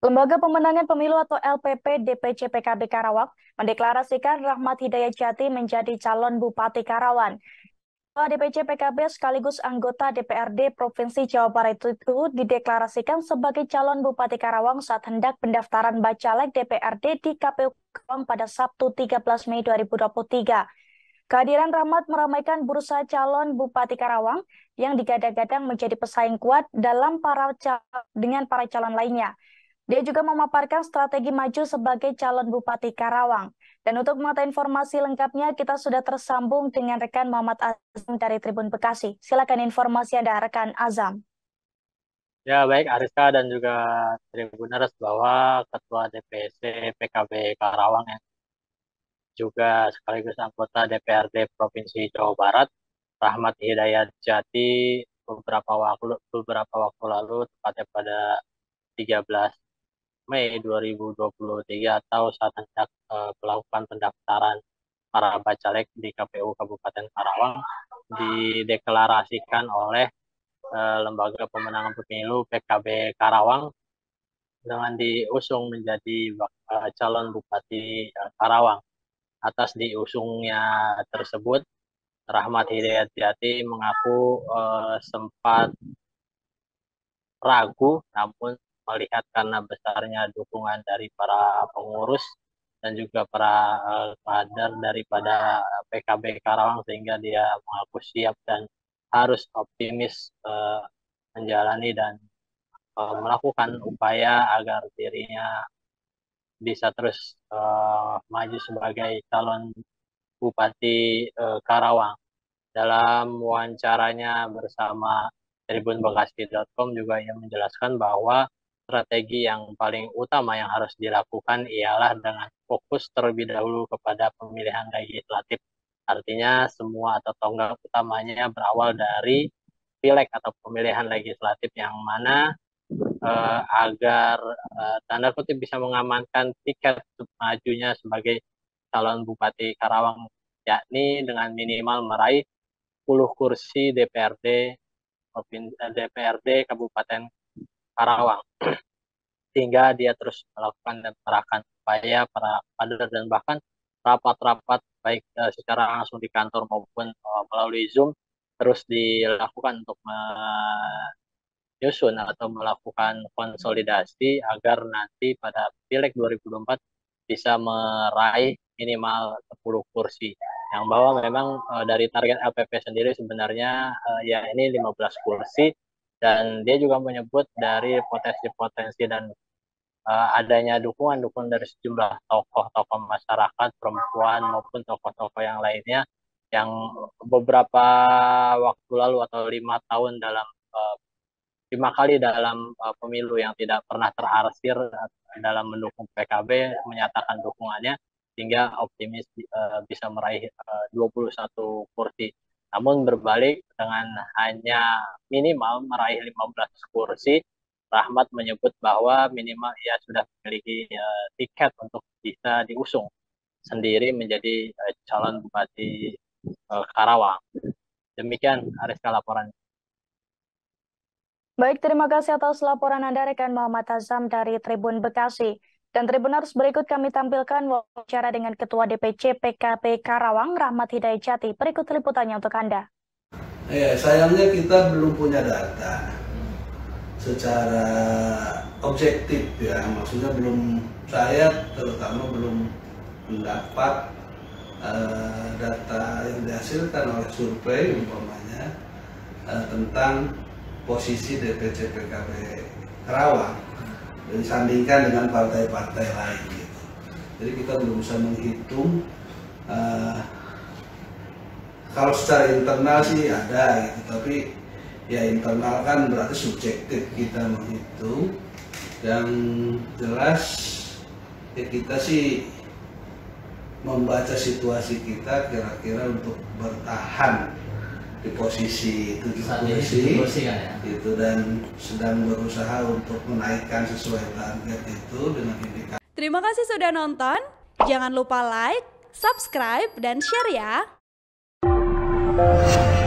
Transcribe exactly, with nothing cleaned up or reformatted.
Lembaga Pemenangan Pemilu atau L P P D P C P K B Karawang mendeklarasikan Rahmat Hidayatjati menjadi calon Bupati Karawang. Ketua D P C P K B sekaligus anggota D P R D Provinsi Jawa Barat itu dideklarasikan sebagai calon Bupati Karawang saat hendak pendaftaran bacalek D P R D di K P U Karawang pada Sabtu tiga belas Mei dua ribu dua puluh tiga. Kehadiran Rahmat meramaikan bursa calon Bupati Karawang yang digadang-gadang menjadi pesaing kuat dalam para dengan para calon lainnya. Dia juga memaparkan strategi maju sebagai calon Bupati Karawang. Dan untuk mengetahui informasi lengkapnya, kita sudah tersambung dengan rekan Muhammad Azam dari Tribun Bekasi. Silakan informasi Anda, rekan Azam. Ya, baik Ariska dan juga Tribuners bahwa Ketua D P C P K B Karawang yang juga sekaligus anggota D P R D Provinsi Jawa Barat, Rahmat Hidayatjati beberapa waktu beberapa waktu lalu tepatnya pada tiga belas Mei dua ribu dua puluh tiga atau saat hendak uh, melakukan pendaftaran para bacalek di K P U Kabupaten Karawang dideklarasikan oleh uh, Lembaga Pemenangan Pemilu P K B Karawang dengan diusung menjadi uh, calon Bupati uh, Karawang. Atas diusungnya tersebut, Rahmat Hidayatjati mengaku uh, sempat ragu, namun melihat karena besarnya dukungan dari para pengurus dan juga para uh, kader daripada P K B Karawang, sehingga dia mengaku siap dan harus optimis uh, menjalani dan uh, melakukan upaya agar dirinya bisa terus uh, maju sebagai calon Bupati uh, Karawang. Dalam wawancaranya bersama tribun bekasi titik com juga ia menjelaskan bahwa strategi yang paling utama yang harus dilakukan ialah dengan fokus terlebih dahulu kepada pemilihan legislatif. Artinya semua atau tonggak utamanya berawal dari pileg atau pemilihan legislatif yang mana eh, agar eh, tanda kutip bisa mengamankan tiket majunya sebagai calon Bupati Karawang, yakni dengan minimal meraih sepuluh kursi D P R D D P R D Kabupaten Karawang, sehingga dia terus melakukan dan mengerahkan upaya para kader dan bahkan rapat-rapat baik uh, secara langsung di kantor maupun uh, melalui Zoom terus dilakukan untuk menyusun atau melakukan konsolidasi agar nanti pada Pileg dua ribu dua puluh empat bisa meraih minimal sepuluh kursi. Yang bahwa memang uh, dari target L P P sendiri sebenarnya uh, ya ini lima belas kursi, dan dia juga menyebut dari potensi-potensi dan uh, adanya dukungan-dukungan dari sejumlah tokoh-tokoh masyarakat, perempuan maupun tokoh-tokoh yang lainnya yang beberapa waktu lalu atau lima tahun dalam uh, lima kali dalam uh, pemilu yang tidak pernah terarsir uh, dalam mendukung P K B menyatakan dukungannya sehingga optimis uh, bisa meraih uh, dua puluh satu kursi. Namun berbalik dengan hanya minimal meraih lima belas kursi, Rahmat menyebut bahwa minimal ia sudah memiliki uh, tiket untuk bisa diusung sendiri menjadi uh, calon Bupati uh, Karawang. Demikian Ariska laporan. Baik, terima kasih atas laporan Anda, rekan Muhammad Azam dari Tribun Bekasi. Dan Tribuners, berikut kami tampilkan wawancara dengan Ketua D P C P K B Karawang, Rahmat Hidayatjati. Berikut liputannya untuk Anda. Ya, sayangnya kita belum punya data secara objektif ya, maksudnya belum, saya terutama belum mendapat uh, data yang dihasilkan oleh survei umpamanya uh, tentang posisi D P C P K B Karawang disandingkan dengan partai-partai lain gitu. Jadi kita belum bisa menghitung. Uh, kalau secara internal sih ada gitu, tapi ya internal kan berarti subjektif kita menghitung. Yang jelas ya kita sih membaca situasi kita kira-kira untuk bertahan di posisi tujuh kursi kan, ya? Itu, dan sedang berusaha untuk menaikkan sesuai target itu dengan indikator. Terima kasih sudah nonton. Jangan lupa like, subscribe, dan share ya.